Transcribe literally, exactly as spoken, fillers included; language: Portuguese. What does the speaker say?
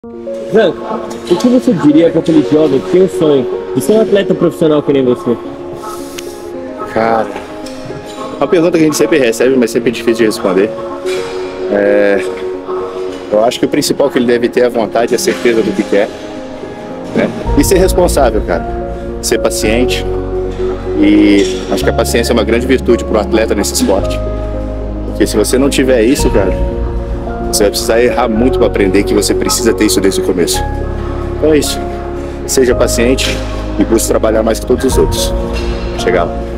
Zanca, o que você diria para aquele jovem que tem o sonho de ser um atleta profissional que nem você? Cara, uma pergunta que a gente sempre recebe, mas sempre é difícil de responder. É, eu acho que o principal que ele deve ter é a vontade e a certeza do que quer, né? E ser responsável, cara. Ser paciente. E acho que a paciência é uma grande virtude para o atleta nesse esporte. Porque se você não tiver isso, cara, você vai precisar errar muito para aprender que você precisa ter isso desde o começo. Então é isso. Seja paciente e busque trabalhar mais que todos os outros. Chegar lá.